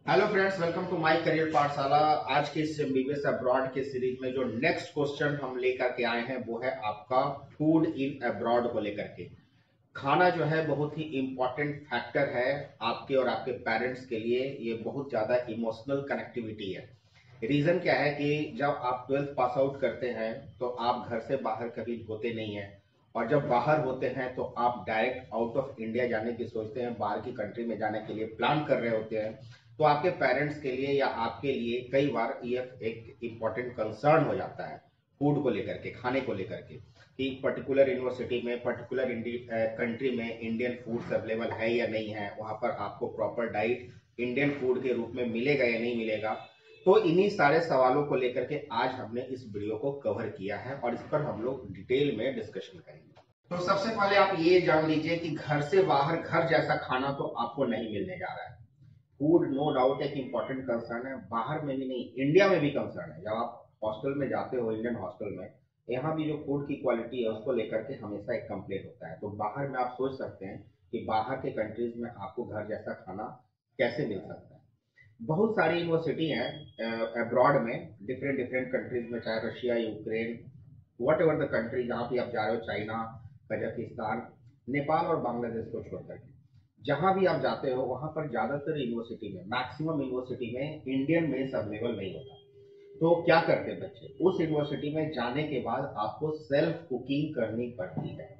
Hello friends, welcome to my career Pathshala. आज के इस MBBS अब्रॉड के सीरीज में जो नेक्स्ट क्वेश्चन हम लेकर के आए हैं वो है आपका फूड इन अब्रॉड को लेकर के। खाना जो है बहुत ही इंपॉर्टेंट फैक्टर है आपके और आपके पेरेंट्स के लिए। ये बहुत ज्यादा इमोशनल कनेक्टिविटी है। रीजन क्या है कि जब आप 12th पास आउट करते हैं तो आप घर से बाहर कभी होते नहीं हैं, और जब बाहर होते हैं तो आप डायरेक्ट आउट ऑफ इंडिया जाने की सोचते हैं, बाहर की कंट्री में जाने के लिए प्लान कर रहे होते हैं। तो आपके पेरेंट्स के लिए या आपके लिए कई बार ये एक इम्पॉर्टेंट कंसर्न हो जाता है फूड को लेकर के, खाने को लेकर के, कि पर्टिकुलर यूनिवर्सिटी में, पर्टिकुलर कंट्री में इंडियन फूड्स अवेलेबल है या नहीं है, वहां पर आपको प्रॉपर डाइट इंडियन फूड के रूप में मिलेगा या नहीं मिलेगा। तो इन्हीं सारे सवालों को लेकर के आज हमने इस वीडियो को कवर किया है और इस पर हम लोग डिटेल में डिस्कशन करेंगे। तो सबसे पहले आप ये जान लीजिए कि घर से बाहर घर जैसा खाना तो आपको नहीं मिलने जा रहा है। फूड नो डाउट एक इंपॉर्टेंट कंसर्न है, बाहर में भी नहीं, इंडिया में भी कंसर्न है। जब आप हॉस्टल में जाते हो, इंडियन हॉस्टल में, यहाँ भी जो फूड की क्वालिटी है उसको लेकर के हमेशा एक कंप्लेंट होता है। तो बाहर में आप सोच सकते हैं कि बाहर के कंट्रीज में आपको घर जैसा खाना कैसे मिल सकता है। बहुत सारी यूनिवर्सिटी हैं अब्रॉड में, डिफरेंट डिफरेंट कंट्रीज में, चाहे Russia, Ukraine, whatever the country जहाँ भी आप जा रहे हो, चाइना, कजाकिस्तान, नेपाल और बांग्लादेश को छोड़कर के, जहां भी आप जाते हो वहां पर ज्यादातर यूनिवर्सिटी में, मैक्सिमम यूनिवर्सिटी में इंडियन मेस अवेलेबल नहीं होता। तो क्या करते हैं बच्चे, उस यूनिवर्सिटी में जाने के बाद आपको सेल्फ कुकिंग करनी पड़ती है।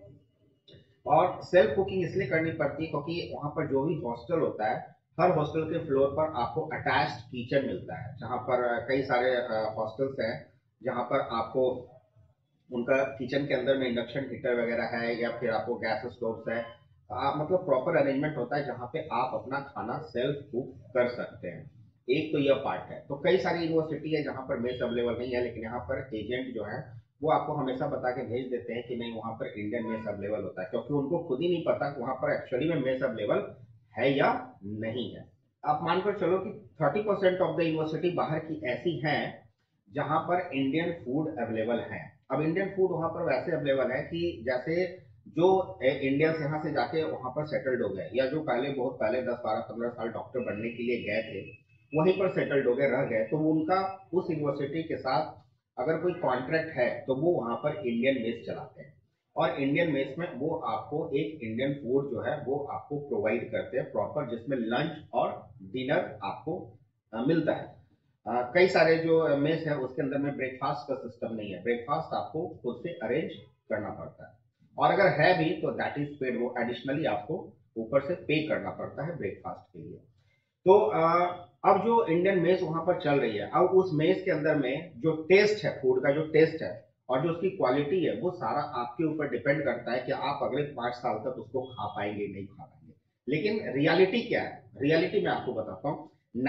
और सेल्फ कुकिंग इसलिए करनी पड़ती है क्योंकि वहां पर जो भी हॉस्टल होता है, हर हॉस्टल के फ्लोर पर आपको अटैच्ड किचन मिलता है। जहां पर कई सारे हॉस्टल्स हैं जहां पर आपको उनका किचन के अंदर में इंडक्शन हीटर वगैरह है या फिर आपको गैस स्टोव है। मतलब प्रॉपर अरेंजमेंट होता है जहाँ पे आप अपना खाना सेल्फ कुक कर सकते हैं। एक तो यह पार्ट है। तो कई सारी यूनिवर्सिटी है जहाँ पर मेस अवेलेबल नहीं है, लेकिन यहाँ पर एजेंट जो है वो आपको हमेशा बता के भेज देते हैं कि नहीं, वहाँ पर इंडियन मेस अवेलेबल होता है, क्योंकि उनको खुद ही नहीं पता कि वहाँ पर एक्चुअली में मेस अवेलेबल है या नहीं है। आप मानकर चलो कि 30% ऑफ द यूनिवर्सिटी बाहर की ऐसी हैं जहां पर इंडियन फूड अवेलेबल है। अब इंडियन फूड वहां पर वैसे अवेलेबल है कि जैसे जो इंडियंस यहाँ से जाके वहां पर सेटल्ड हो गए, या जो पहले, बहुत पहले 10 12 15 साल डॉक्टर बनने के लिए गए थे, वहीं पर सेटल्ड हो गए, रह गए, तो उनका उस यूनिवर्सिटी के साथ अगर कोई कॉन्ट्रैक्ट है तो वो वहां पर इंडियन मेस चलाते हैं। और इंडियन मेस में वो आपको एक इंडियन फूड जो है वो आपको प्रोवाइड करते हैं प्रॉपर, जिसमें लंच और डिनर आपको मिलता है। कई सारे जो मेस है उसके अंदर में ब्रेकफास्ट का सिस्टम नहीं है, ब्रेकफास्ट आपको खुद से अरेंज करना पड़ता है। और अगर है भी तो दैट इज पेड, वो एडिशनली आपको ऊपर से पे करना पड़ता है ब्रेकफास्ट के लिए। तो अब जो इंडियन मेस वहां पर चल रही है, अब उस मेस के अंदर में जो टेस्ट है, फूड का जो टेस्ट है और जो उसकी क्वालिटी है, वो सारा आपके ऊपर डिपेंड करता है कि आप अगले 5 साल तक उसको खा पाएंगे नहीं खा पाएंगे। लेकिन रियलिटी क्या है, रियलिटी मैं आपको बताता हूँ।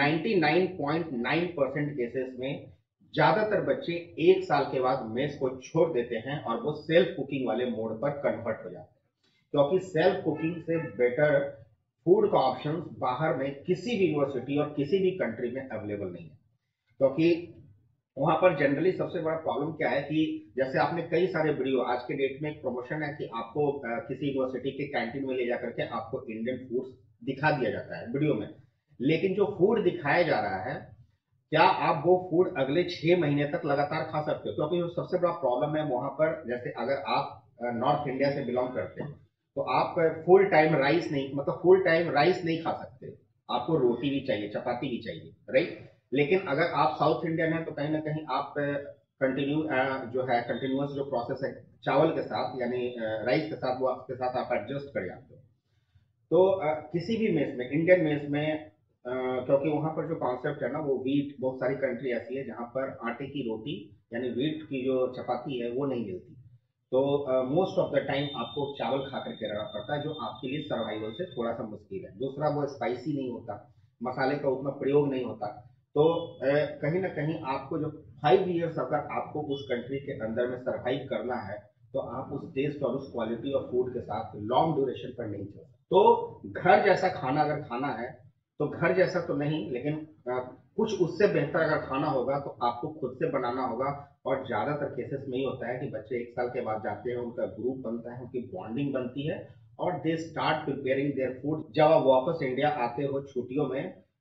99.9% केसेस में ज्यादातर बच्चे 1 साल के बाद मेस को छोड़ देते हैं और वो सेल्फ कुकिंग वाले मोड पर कन्वर्ट हो जाते हैं, क्योंकि सेल्फ कुकिंग से बेटर फूड का ऑप्शन बाहर में किसी भी यूनिवर्सिटी और किसी भी कंट्री में अवेलेबल नहीं है। क्योंकि वहां पर जनरली सबसे बड़ा प्रॉब्लम क्या है कि जैसे आपने कई सारे वीडियो, आज के डेट में एक प्रमोशन है कि आपको किसी यूनिवर्सिटी के कैंटीन में ले जाकर के आपको इंडियन फूड दिखा दिया जाता है वीडियो में। लेकिन जो फूड दिखाया जा रहा है, क्या आप वो फूड अगले 6 महीने तक लगातार खा सकते हो? क्योंकि जो सबसे बड़ा प्रॉब्लम है वहां पर, जैसे अगर आप नॉर्थ इंडिया से बिलोंग करते हैं तो आप फुल टाइम राइस नहीं, मतलब फुल टाइम राइस नहीं खा सकते। आपको रोटी भी चाहिए, चपाती भी चाहिए, राइट। लेकिन अगर आप साउथ इंडियन है तो कहीं ना कहीं आप कंटिन्यू जो है, कंटिन्यूअस जो प्रोसेस है चावल के साथ यानी राइस के साथ, वो आपके साथ आप एडजस्ट कर जाते हो। तो किसी भी मेस में, इंडियन मेस में, क्योंकि वहां पर जो कॉन्सेप्ट है ना वो वीट, बहुत सारी कंट्री ऐसी है जहां पर आटे की रोटी यानी वीट की जो चपाती है वो नहीं मिलती। तो मोस्ट ऑफ द टाइम आपको चावल खा करके रहना पड़ता है, जो आपके लिए सर्वाइवल से थोड़ा सा मुश्किल है। दूसरा, वो स्पाइसी नहीं होता, मसाले का उतना प्रयोग नहीं होता। तो कहीं ना कहीं आपको जो 5 ईयर्स अगर आपको उस कंट्री के अंदर में सर्वाइव करना है तो आप उस टेस्ट और उस क्वालिटी ऑफ फूड के साथ लॉन्ग ड्यूरेशन पर नहीं चल सकते। तो घर जैसा खाना अगर खाना है तो घर जैसा तो नहीं, लेकिन कुछ उससे बेहतर अगर खाना होगा तो आपको खुद से बनाना होगा। और ज्यादातर केसेस में ये होता है कि बच्चे 1 साल के बाद जाते हैं, उनका ग्रुप बनता है, उनकी बॉन्डिंग बनती है और they start preparing their food. जब आप वापस इंडिया आते हो छुट्टियों में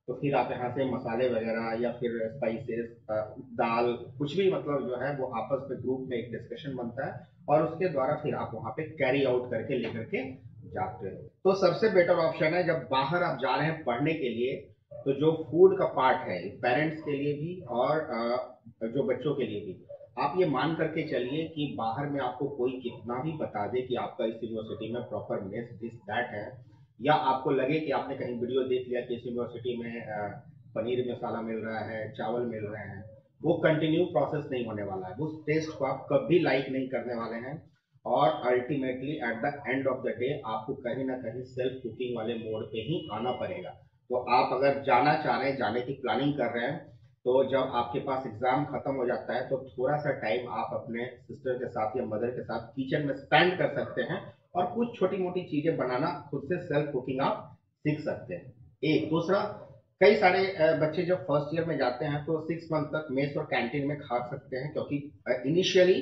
तो फिर आप यहाँ से मसाले वगैरह या फिर स्पाइसेस, दाल, कुछ भी मतलब जो है वो आपस में ग्रुप में एक डिस्कशन बनता है और उसके द्वारा फिर आप वहाँ पे कैरी आउट करके लेकर के जाते हो। तो सबसे बेटर ऑप्शन है जब बाहर आप जा रहे हैं पढ़ने के लिए, तो जो फूड का पार्ट है पेरेंट्स के लिए भी और जो बच्चों के लिए भी, आप ये मान करके चलिए कि बाहर में आपको कोई कितना भी बता दे कि आपका इस यूनिवर्सिटी में प्रॉपर मेस दिस दैट है, या आपको लगे कि आपने कहीं वीडियो देख लिया कि इस यूनिवर्सिटी में पनीर मसाला मिल रहा है, चावल मिल रहे हैं, वो कंटिन्यू प्रोसेस नहीं होने वाला है। उस टेस्ट को आप कभी लाइक नहीं करने वाले हैं और ultimately at the end of the day आपको कहीं ना कहीं सेल्फ कुकिंग वाले मोड पे ही आना पड़ेगा। तो आप अगर जाना चाह रहे हैं, जाने की प्लानिंग कर रहे हैं, तो जब आपके पास एग्जाम खत्म हो जाता है तो थोड़ा सा टाइम आप अपने सिस्टर के साथ या मदर के साथ किचन में स्पेंड कर सकते हैं और कुछ छोटी मोटी चीजें बनाना खुद से सेल्फ कुकिंग आप सीख सकते हैं। एक दूसरा, कई सारे बच्चे जब फर्स्ट ईयर में जाते हैं तो 6 मंथ तक मेस और कैंटीन में खा सकते हैं, क्योंकि इनिशियली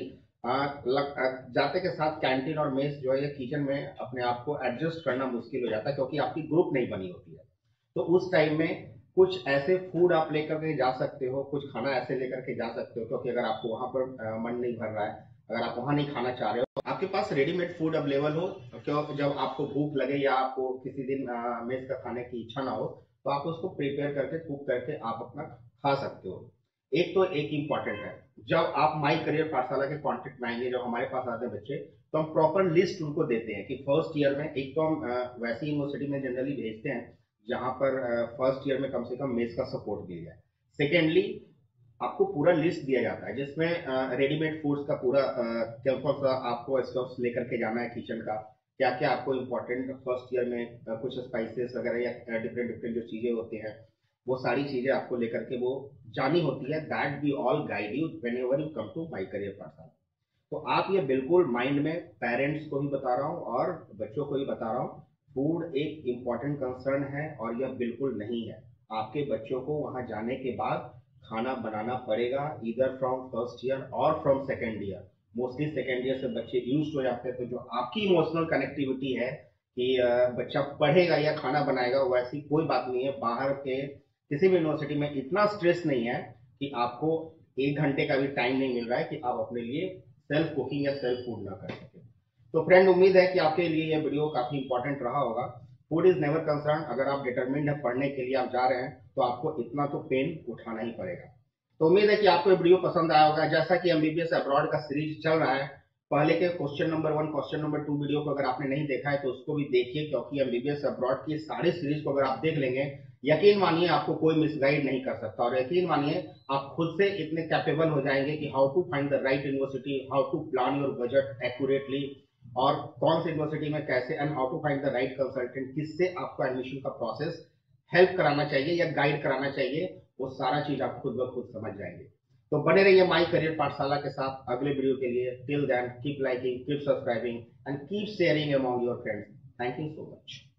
जाते के साथ कैंटीन और मेस जो है किचन में अपने आप को एडजस्ट करना मुश्किल हो जाता है, क्योंकि आपकी ग्रुप नहीं बनी होती है। तो उस टाइम में कुछ ऐसे फूड आप लेकर के जा सकते हो, कुछ खाना ऐसे लेकर के जा सकते हो, क्योंकि अगर आपको वहां पर मन नहीं भर रहा है, अगर आप वहां नहीं खाना चाह रहे हो, तो आपके पास रेडीमेड फूड अवेलेबल हो, क्यों जब आपको भूख लगे या आपको किसी दिन मेस का खाने की इच्छा ना हो, तो आप उसको प्रिपेयर करके कुक करके आप अपना खा सकते हो। एक तो एक इम्पॉर्टेंट है, जब आप माई करियर पाठशाला के कॉन्टेक्ट में आएंगे, जब हमारे पास आते हैं बच्चे, तो हम प्रॉपर लिस्ट उनको देते हैं कि फर्स्ट ईयर में, एक तो हम वैसी यूनिवर्सिटी में जनरली भेजते हैं जहां पर फर्स्ट ईयर में कम से कम मेस का सपोर्ट दिया जाए। सेकेंडली, आपको पूरा लिस्ट दिया जाता है जिसमें रेडीमेड फूड्स का पूरा क्या कौन सा आपको स्टॉक्स लेकर के जाना है किचन का, क्या क्या आपको इम्पोर्टेंट फर्स्ट ईयर में कुछ स्पाइसेस वगैरह या डिफरेंट डिफरेंट जो चीजें होती हैं, वो सारी चीजें आपको लेकर के वो जानी होती है। That we all guide you whenever you come to my career Pathshala. तो आप ये बिल्कुल माइंड में, पेरेंट्स को भी बता रहा हूँ और बच्चों को भी बता रहा हूँ, फूड एक इम्पॉर्टेंट कंसर्न है और यह बिल्कुल नहीं है। आपके बच्चों को वहां जाने के बाद खाना बनाना पड़ेगा, इधर फ्रॉम फर्स्ट ईयर और from second year. Mostly second year से बच्चे यूज हो जाते हैं, तो जो आपकी इमोशनल कनेक्टिविटी है कि बच्चा पढ़ेगा या खाना बनाएगा, वैसी कोई बात नहीं है। बाहर के किसी भी यूनिवर्सिटी में इतना स्ट्रेस नहीं है कि आपको 1 घंटे का भी टाइम नहीं मिल रहा है कि आप अपने लिए सेल्फ कुकिंग या सेल्फ फूड ना कर सके। तो फ्रेंड, उम्मीद है कि आपके लिए यह वीडियो काफी इंपॉर्टेंट रहा होगा। फूड इज नेवर कंसर्न, अगर आप डिटरमिन्ड है पढ़ने के लिए, आप जा रहे हैं, तो आपको इतना तो पेन उठाना ही पड़ेगा। तो उम्मीद है कि आपको ये वीडियो पसंद आया होगा। जैसा कि एमबीबीएस अब्रॉड का सीरीज चल रहा है, पहले के question number 1, question number 2 video को अगर आपने नहीं देखा है तो उसको भी देखिए, क्योंकि एमबीबीएस अब्रॉड की सारी सीरीज को अगर आप देख लेंगे, यकीन मानिए आपको कोई मिसगाइड नहीं कर सकता, और यकीन मानिए आप खुद से इतने कैपेबल हो जाएंगे कि how to find the right university, how to plan your budget accurately, और कौन सी यूनिवर्सिटी में कैसे, and how to find the right consultant, किससे आपको एडमिशन का प्रोसेस हेल्प कराना चाहिए या गाइड कराना चाहिए, वो सारा चीज आप खुद ब खुद समझ जाएंगे। तो बने रहिए माई करियर पाठशाला के साथ अगले वीडियो के लिए। Till then keep liking, keep subscribing and keep sharing among your friends. Thank you so much.